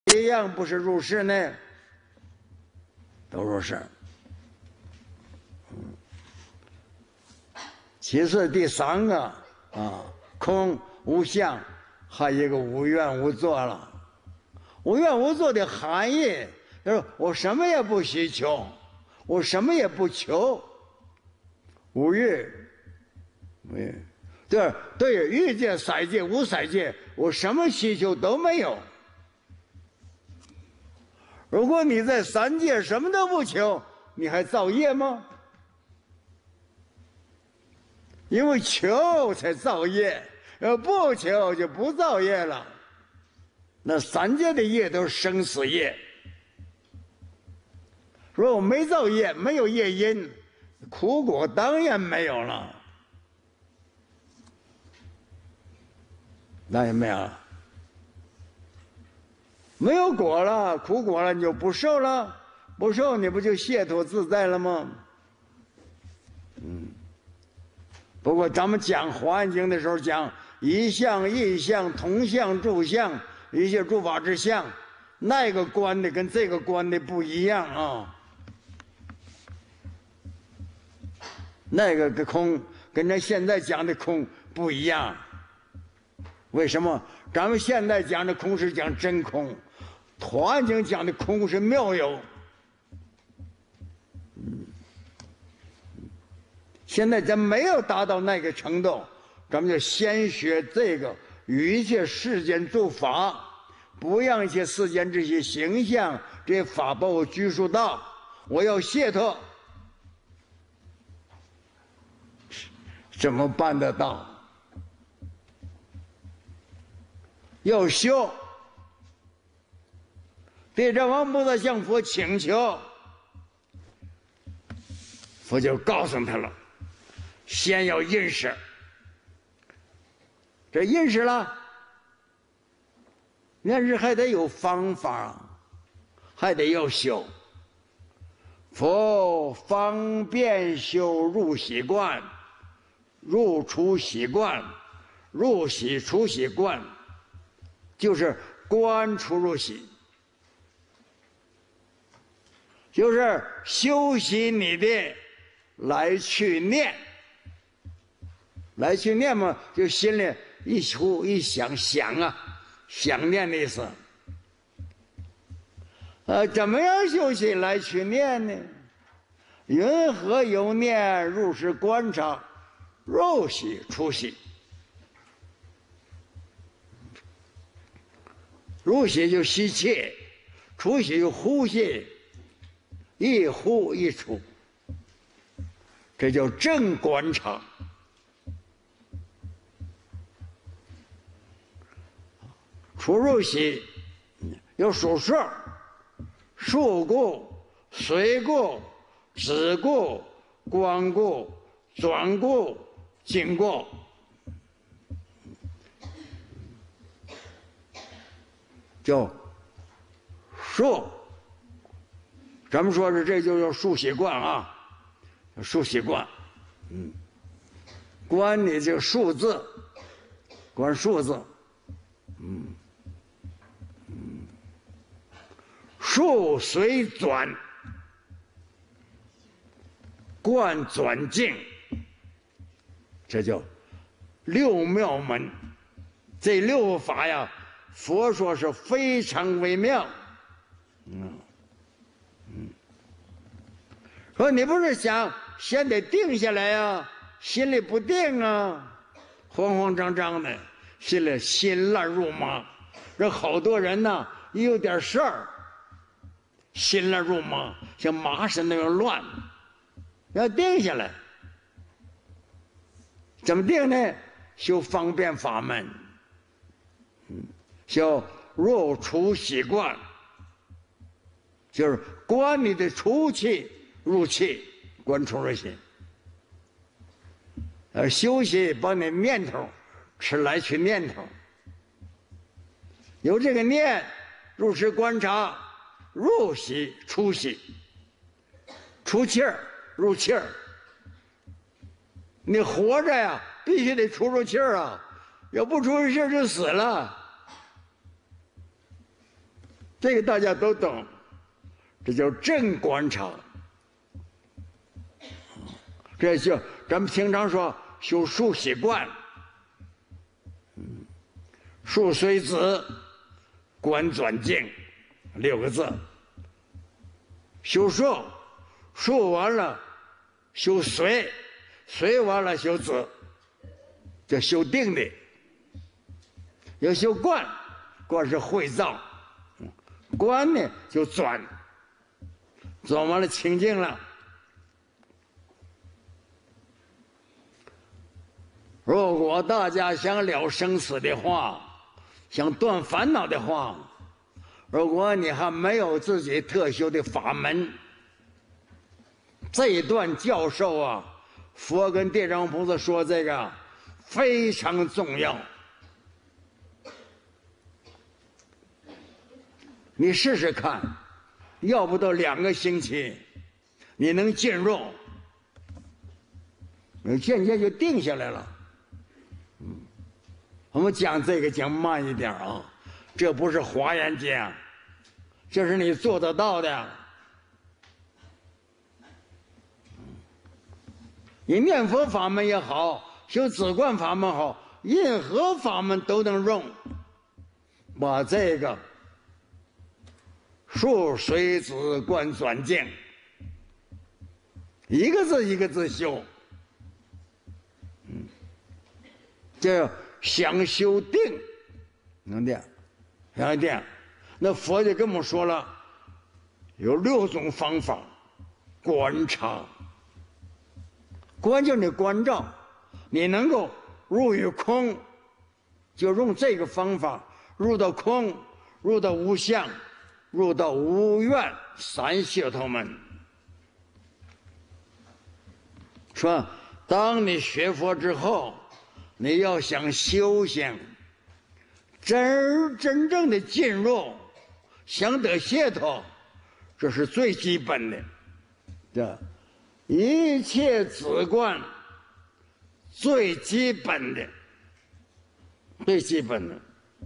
一样不是入世呢？都入世。其次第三个啊，空无相，还有一个无愿无作了。无愿无作的含义就是我什么也不需求，我什么也不求，无欲，无欲。对欲界、色界、无色界，我什么需求都没有。如果你在三界什么都不求，你还造业吗？因为求才造业，不求就不造业了。那三界的业都是生死业。如果我没造业，没有业因，苦果当然没有了。那也没有了，没有果了，苦果了，你就不受了，不受你不就解脱自在了吗？不过咱们讲《华严经》的时候讲一相、异相、同相、住相，一切诸法之相，那个观的跟这个观的不一样啊。那个跟空跟咱现在讲的空不一样。为什么？咱们现在讲的空是讲真空，《华严经》讲的空是妙有。现在咱没有达到那个程度，咱们就先学这个与一切世间诸法，不让一切世间这些形象、这些法把我拘束到，我要解脱，怎么办得到？要修。地藏王菩萨向佛请求，佛就告诉他了，先要认识。这认识了，认识还得有方法，还得要修。佛方便修入息观，入出息观，入息出息观，就是观出入息，就是修习你的来去念。来去念嘛，就心里一出一想啊，想念的意思。怎么样修习来去念呢？云何有念入是观察，入息出息。入息就吸气，出息就呼吸，一呼一出，这叫正观察。出入息有数数，数故、随故、止故、观故、转故、经故。叫数，咱们说是这就叫数息观啊，数息观。观你这个数字，观数字。数随转，观转境，这叫六妙门。这六法呀，佛说是非常微妙。说你不是想先得定下来呀，心里不定啊，慌慌张张的，心里心乱如麻。这好多人呢，一有点事儿，心乱如麻，像麻绳那样乱，要定下来。怎么定呢？修方便法门，修入出息观，就是观你的出气入气，观出入息。休息把你念头吃来去念头，有这个念入时观察，入息出息，出气儿入气儿。你活着呀，必须得出入气儿啊，要不出入气儿就死了。 这个大家都懂，这叫正观察。这就咱们平常说修数习惯，数随子，观转境，6个字。修数，数完了修随，随完了修子，叫修定的。要修观，观是会造，观呢就转，转完了清净了。如果大家想了生死的话，想断烦恼的话，如果你还没有自己特修的法门，这一段教授啊，佛跟地藏菩萨说这个非常重要。你试试看，要不到2个星期，你能进入，你渐渐就定下来了。我们讲这个讲慢一点啊，这不是华严讲，这是你做得到的。你念佛法门也好，修止观法门好，任何法门都能用。把这个数随子观转境，一个字一个字修，这想修定，能的，想定。那佛就跟我们说了，有6种方法观察。观就是你关照，你能够入于空，就用这个方法入到空，入到无相，入到无愿3解脱门。说，当你学佛之后，你要想修行，真正的进入，想得解脱，这是最基本的，这一切止观最基本的，最基本的，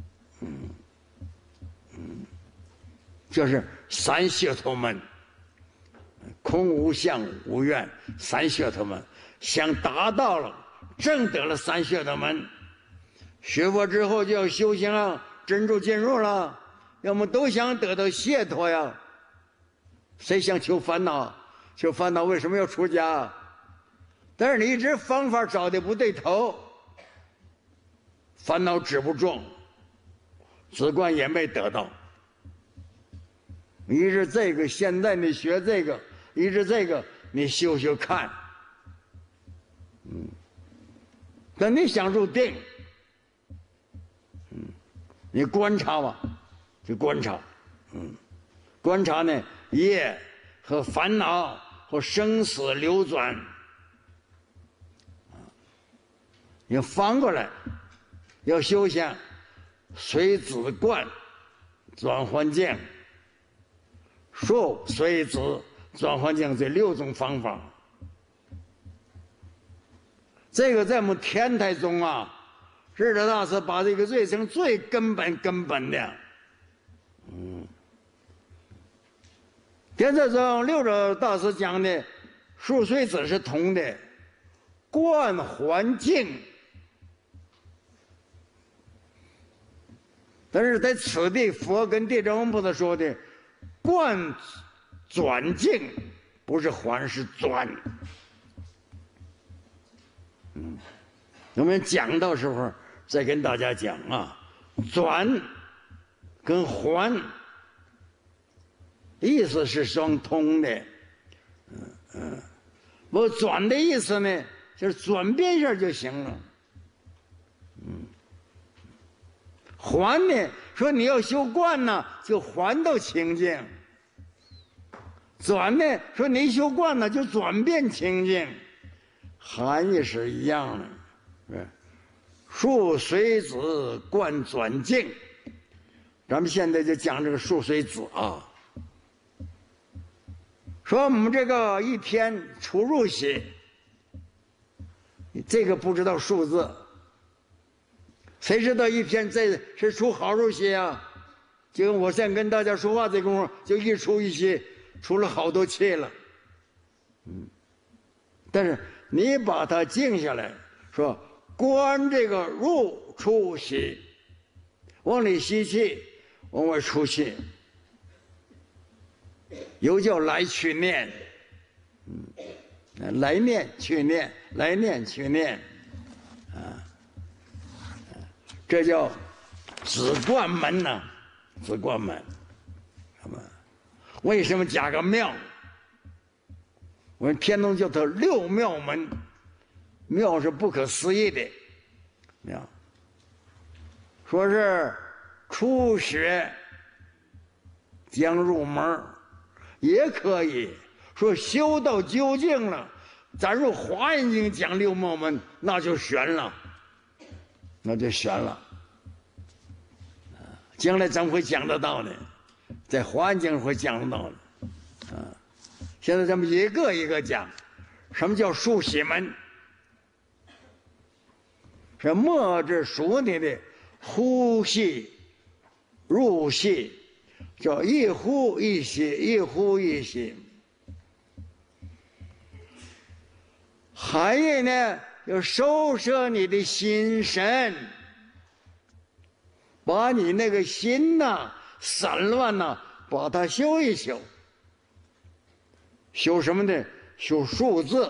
就是3解脱门，空无相无愿3解脱门，想达到了，证得了3解脱门，学佛之后就要修行了，真正进入了，要么都想得到解脱呀。谁想求烦恼？求烦恼为什么要出家？但是你一直方法找的不对头，烦恼止不住，止观也没得到。一直这个，现在你学这个，一直这个，你修修看。等你想入定，你观察吧，就观察，观察呢，业和烦恼和生死流转，你翻过来，要修行，随子观转换境，数随子转换境，这6种方法。这个在我们天台中啊，智者大师把这个最成最根本的，天台中6者大师讲的数随子是同的，观环境，但是在此地佛跟地藏王菩萨说的观转境，不是还是转。我们讲到时候再跟大家讲啊，转跟还意思是相通的。我转的意思呢，就是转变一下就行了。还呢，说你要修观呢，就还到清净；转呢，说你修观呢，就转变清净，含义是一样的。数随子观转境，咱们现在就讲这个数随子啊。说我们这个一天出入息，这个不知道数字，谁知道一天这是出好入息啊？ 就跟我现在跟大家说话这功夫，就一出一气，出了好多气了。但是你把它静下来，说观这个入出息，往里吸气，往外出气，又叫来去念。来念去念，来念去念，这叫止观门呐，止观门。为什么加个妙？我们天宗叫它六妙门，妙是不可思议的妙。说是初学将入门也可以。说修到究竟了，咱入华严经讲六妙门，那就悬了，那就悬了。将来咱会讲得到的，在华严经会讲得到的。现在咱们一个一个讲，什么叫数息门？是默着数你的呼吸、入息，叫一呼一吸，一呼一吸。含义呢，要收摄你的心神，把你那个心呐、散乱呐、把它修一修。修什么呢？修数字。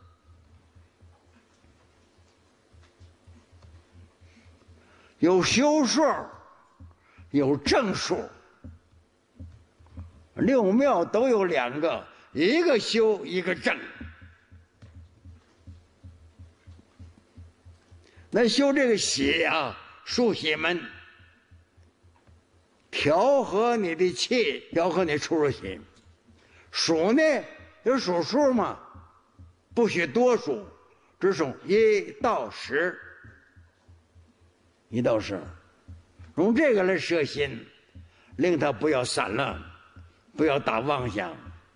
有修数，有正数。六妙都有两个，一个修，一个正。那修这个息啊，数息门，调和你的气，调和你出入心。数呢，有数数嘛，不许多数，只数1到10，1到10，用这个来摄心，令它不要散乱，不要打妄想。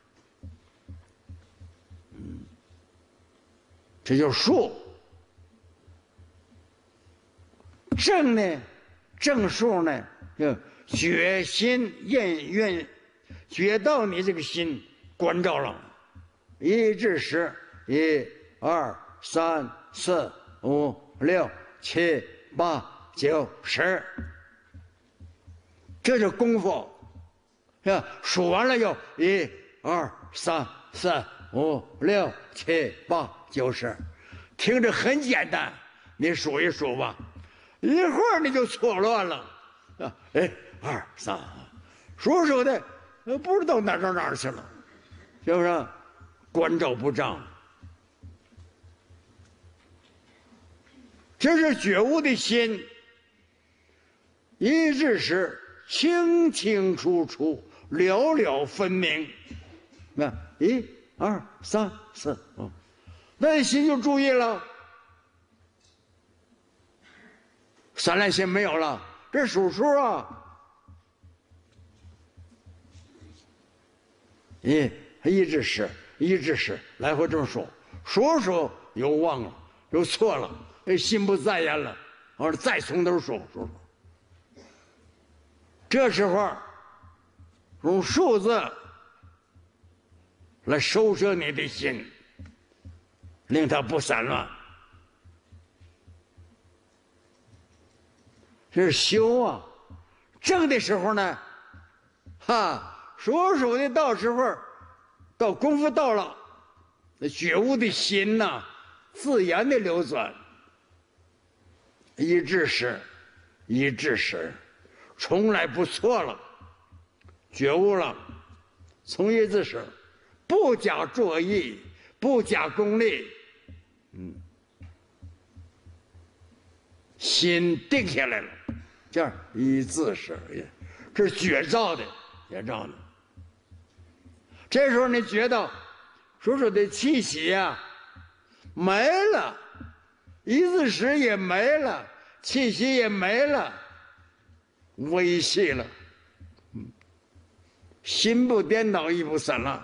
这就是数。正呢，正数呢，就觉心运，觉到你这个心关照了，1至10，1、2、3、4、5、6、7、8、9、10，这就功夫，是吧？数完了就1、2、3、4、5、6、7、8、9、10，听着很简单，你数一数吧。一会儿你就错乱了，1、2、3，数的不知道哪到哪儿去了，是不是？关照不彰，这是觉悟的心。1至10，清清楚楚，了了分明。那1、2、3、4、5，那你心就注意了。散乱心没有了，这数数啊，1至10，1至10，来回这么数，数又忘了，又错了，心不在焉了，完了再从头数。这时候用数字来收摄你的心，令它不散乱。这是修啊。正的时候呢，数的到时候，到功夫到了，那觉悟的心呐，自然的流转。1至10，1至10，从来不错了，觉悟了。从1至10，不加作意，不加功利，心定下来了。这样1至10，这是觉照的，觉照的。这时候你觉到数的气息啊没了，1至10也没了，气息也没了，微细了，心不颠倒，意不散乱，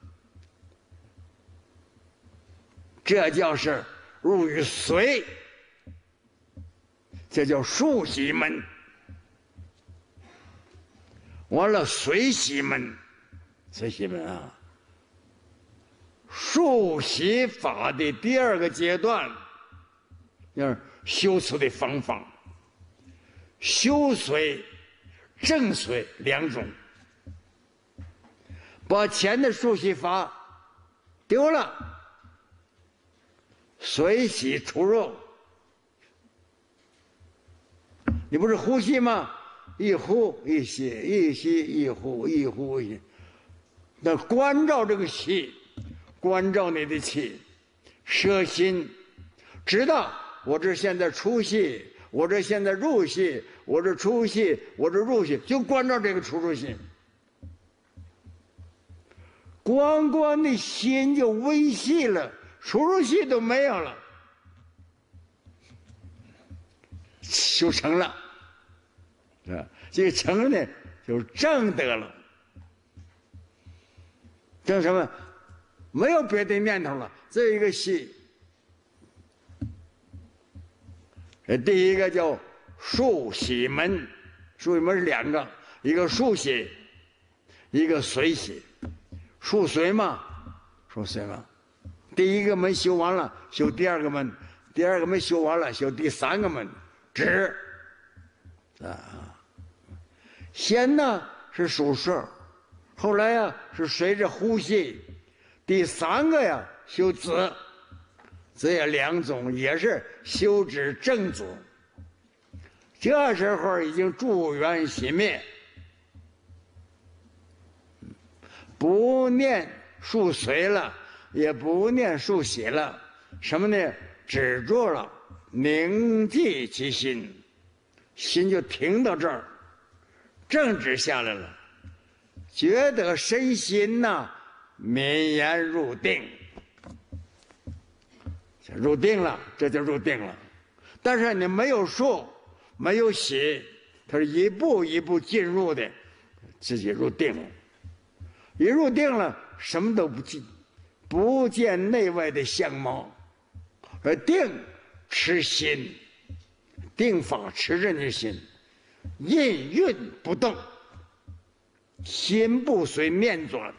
这叫是入于随，这叫数息门。 完了随喜门，随喜门啊，漱洗法的第二个阶段，就是修持的方法，修随、正随两种。把前的漱洗法丢了，随喜出入。你不是呼吸吗？一呼一吸，一吸一呼，一呼一吸。那关照这个气，关照你的气，摄心，知道我这现在出气，我这现在入气，我这出气，我这入气，就关照这个出入心。光的心就微细了，出入息都没有了，修成了，啊，这个成呢，就是正得了。正什么？没有别的念头了，这一个息。第一个叫漱洗门，漱洗门是两个，一个漱洗，一个随洗。漱随嘛，漱随嘛。第一个门修完了，修第二个门；第二个门修完了，修第三个门。止啊，先呢是数摄，后来呀是随着呼吸。第三个呀修止，这也两种，也是修止正止。这时候已经诸缘熄灭。不念漱随了，也不念漱洗了，什么呢？止住了，凝寂其心，心就停到这儿，正止下来了，觉得身心呐，绵延入定，入定了，这就入定了。但是你没有漱，没有洗，它是一步一步进入的，自己入定了。一入定了，什么都不见，不见内外的相貌，而定持心，定法持着你的心，印运不动，心不随念转。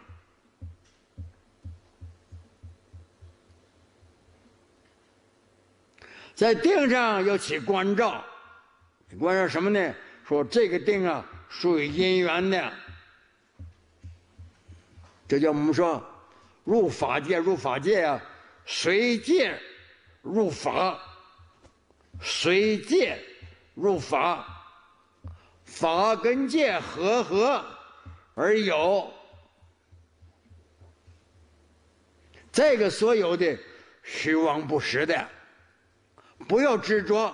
在定上要起关照，关照什么呢？说这个定啊，属于因缘的。这叫我们说入法界，入法界啊，随界入法，随界入法，法跟界合而有。这个所有的虚妄不实的，不要执着。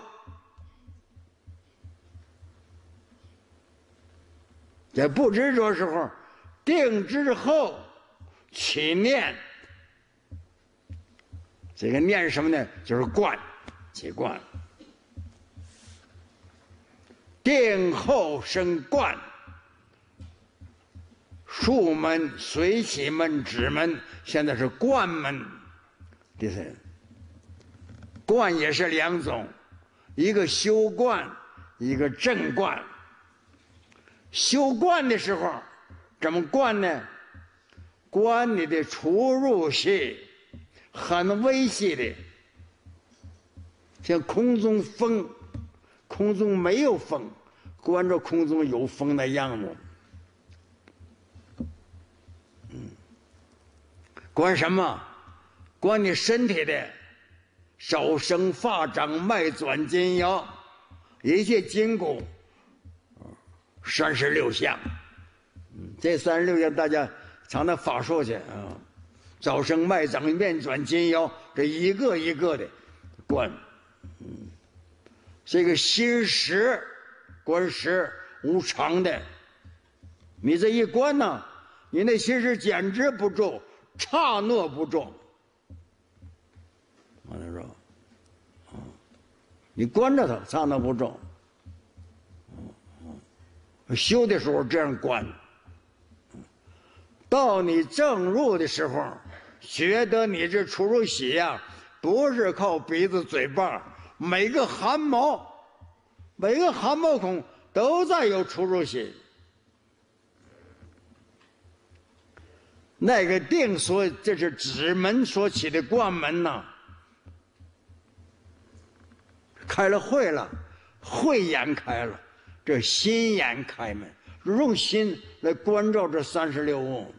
在不执着时候，定之后起念，这个念是什么呢？就是观，起观。定后生观，漱门、随喜门、止门，现在是观门。第三，观也是两种，一个修观，一个正观。修观的时候怎么观呢？观你的出入息很微细的，像空中风，空中没有风，观着空中有风的样子。观什么？观你身体的手生发长脉转筋腰，一切筋骨36项。这36项大家常常法术去啊，早生脉长面转筋腰，这一个一个的观。这个心识观识无常的，你这一观呢，你那心识简直不住，刹那不住。我就说，你观着它，刹那不住。修的时候这样观，到你正入的时候，觉得你这出入息呀，不是靠鼻子嘴巴，每个汗毛，每个汗毛孔都在有出入息。 那个定所，这是指门所起的关门呐。开了会了，慧眼开了，这心眼开门，用心来关照这36物。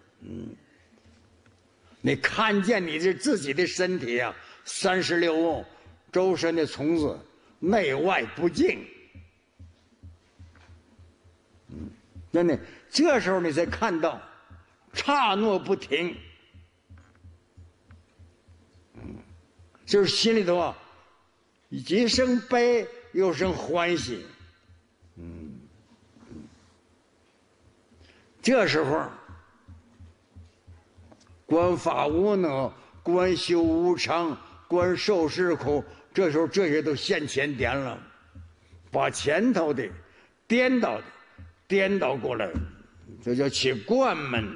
你看见你这自己的身体啊，36物，周身的虫子，内外不净。真的，这时候你才看到，刹那不停。就是心里头啊，既生悲又生欢喜。这时候，观法无能，观修无常，观受是苦，这时候这些都现前点了，把前头的颠倒过来，这叫起观门。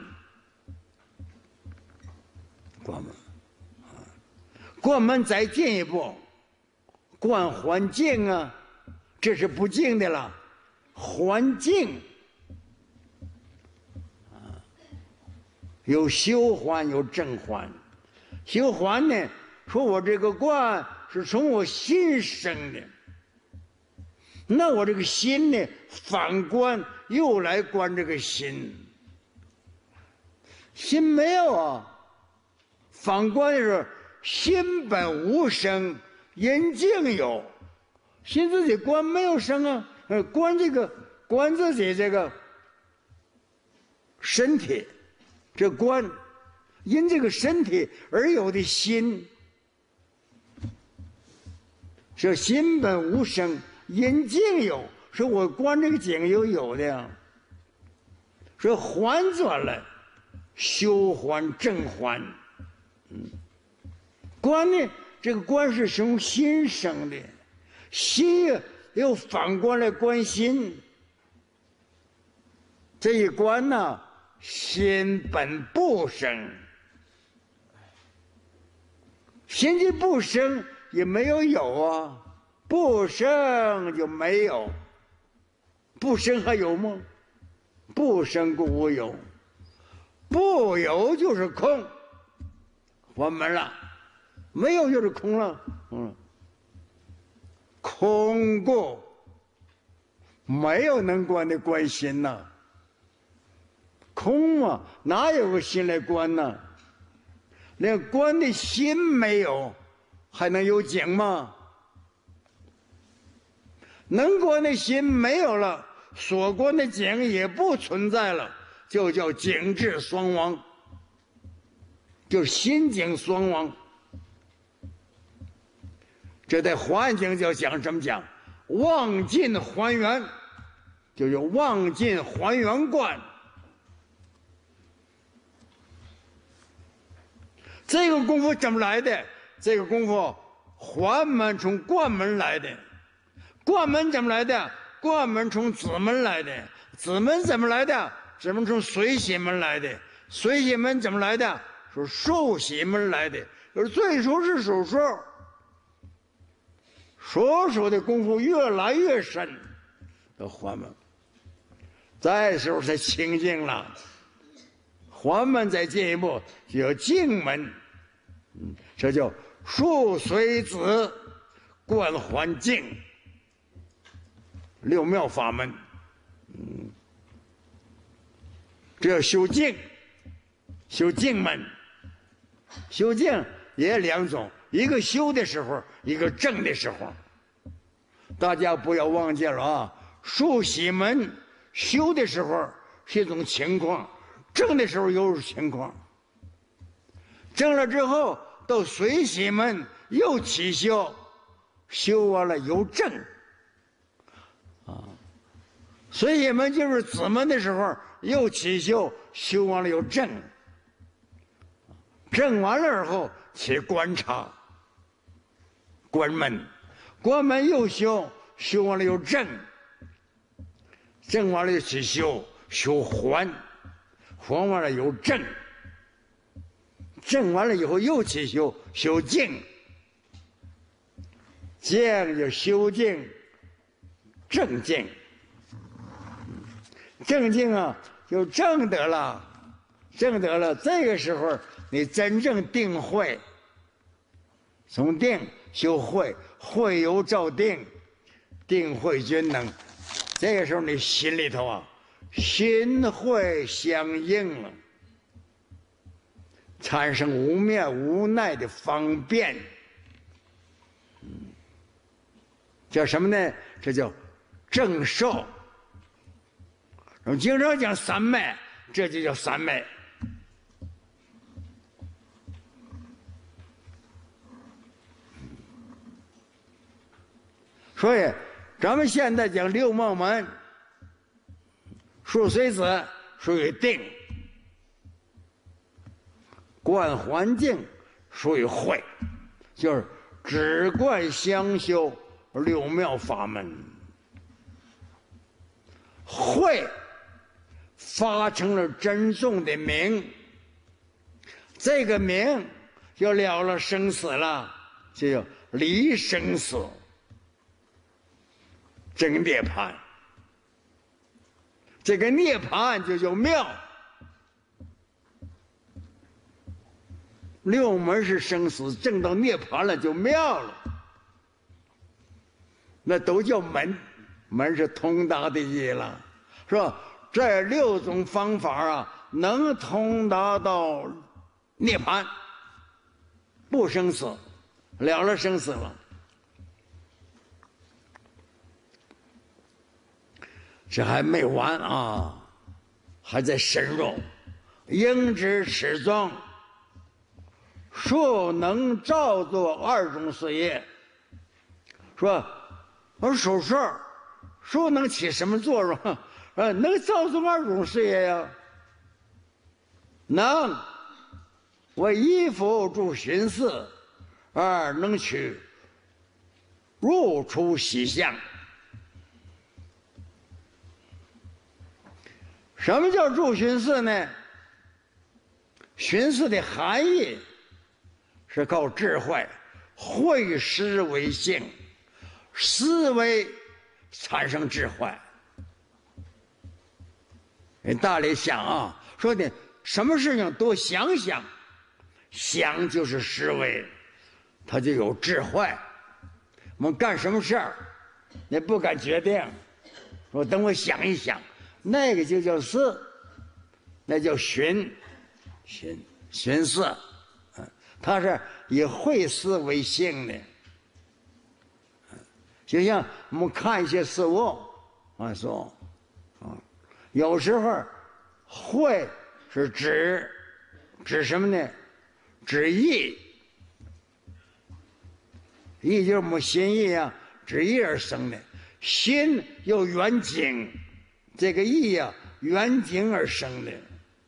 观门再进一步，观环境啊，这是不净的了，环境。有修环，有正环。修环呢，说我这个观是从我心生的，那我这个心呢，反观又来观这个心。心没有啊，反观的是心本无生，因境有。心自己观没有生啊，观自己这个身体。这观，因这个身体而有的心，说心本无生，因境有。说我观这个境有的呀。说环转了，修环正环。观呢，这个观是从心生的，心又反过来观心。这一观呢，心本不生，心既不生，也没有啊，不生就没有，不生还有吗？不生故无有，不有就是空，关门了，没有就是空了。空故没有能观的观心呐。空啊，哪有个心来观呢？连观的心没有，还能有景吗？能观的心没有了，所观的景也不存在了，就叫景智双亡，就是心景双亡。这在环境就讲什么讲？忘尽还原，就叫忘尽还原观。这个功夫怎么来的？这个功夫环门从观门来的，观门怎么来的？观门从子门来的，子门怎么来的？子门从随喜门来的，随喜门怎么来的？是受喜门来的。就是最初是数数，数的功夫越来越深，到环门，这时候才清净了。环门再进一步就叫净门，这叫数随子观环境，六妙法门。这叫修净，修净门。修净也两种，一个修的时候，一个正的时候。大家不要忘记了啊！数喜门修的时候是一种情况，正的时候又是情况。正了之后到随喜门又起修，修完了又正。随喜门就是子门的时候又起修，修完了又正。正完了以后起观察，关门，关门又修，修完了又正，正完了又起修，修还，还完了又正，正完了以后又起修，修净，净就修净，正净，正净啊就正得了， 证得了，这个时候你真正定慧，从定修慧，慧有照定，定慧均能。这个时候你心里头啊，心慧相应了，产生无面无奈的方便。叫什么呢？这叫正受。我们经常讲三昧，这就叫三昧。所以咱们现在讲六梦门，数随子属于定，观环境属于慧，就是止观相修六妙法门。慧发成了真宗的名，这个名就了了生死了，就叫离生死证涅槃。这个涅槃就叫妙。六门是生死，证到涅槃了就妙了。那都叫门，门是通达的意了，是吧？这六种方法啊，能通达到涅槃，不生死，了了生死了。这还没完啊，还在深入。应知始终，术能照作二种事业。说，手术，术能起什么作用？能照作二种事业呀。能为衣服助寻思，二能取入出喜相。什么叫助寻思呢？寻思的含义是靠智慧，会思为性，思维产生智慧。大理想啊，说的什么事情多想想，想就是思维，他就有智慧。我们干什么事儿，你不敢决定，说等我想一想，那个就叫思，那叫寻思，它是以会思为性的。就像我们看一些事物啊，说有时候会是指什么呢？指意，意就是我们心意啊，指意而生的。心又缘景，这个意啊，缘景而生的。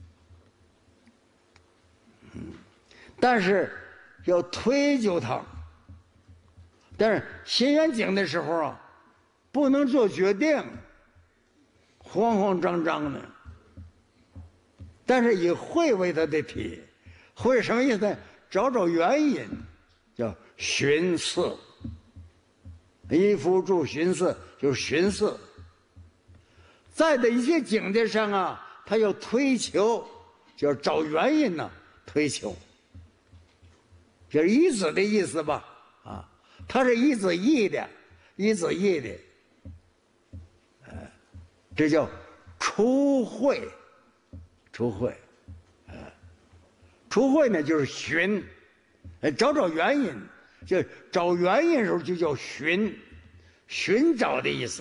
但是要推究它，但是心缘景的时候啊，不能做决定，慌慌张张的。但是以会为它的体，会是什么意思呢？找找原因，叫寻思。依夫助寻思，就是寻思。在的一些境界上啊，他要推求，就要找原因呢，推求。就是依止的意思吧，啊，它是依止意的，依止意的，这叫出会，出会，出会呢就是寻，找找原因，就找原因的时候就叫寻找的意思，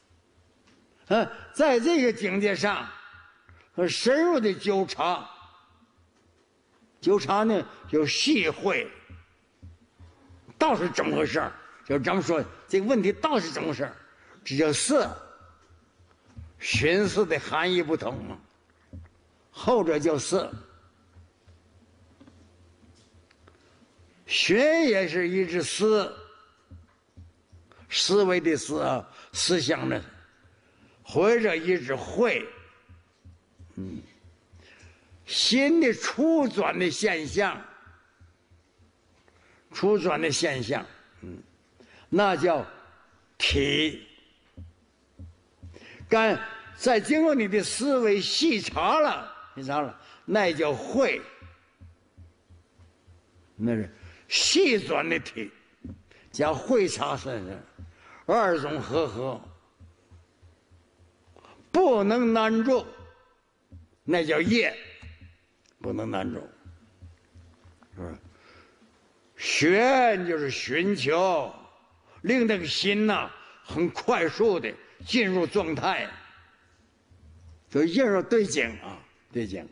在这个境界上，深入的纠察。纠察呢，就细会，到底是怎么回事儿？就咱们说这个问题到底是怎么回事儿？这叫思。寻思的含义不同嘛，后者叫思。寻也是一只思，思维的思啊，思想的，或者一只会，心的初转的现象，那叫体。但在经过你的思维细查了， 你尝了，那叫会，那是细转的体，叫会茶身上，二种合，不能难住，那叫业，不能难住，是吧？寻就是寻求，令那个心呐、很快速的进入状态，就进入对境啊，对境，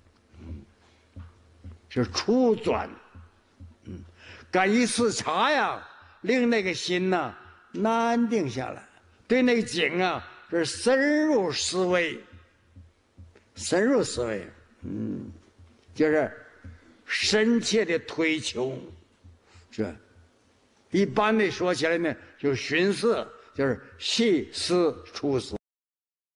是初转，干一次茶呀，令那个心呐、安定下来，对那个境啊是深入思维，深入思维，就是深切的推求。是，一般的说起来呢，就寻思，就是细思初思。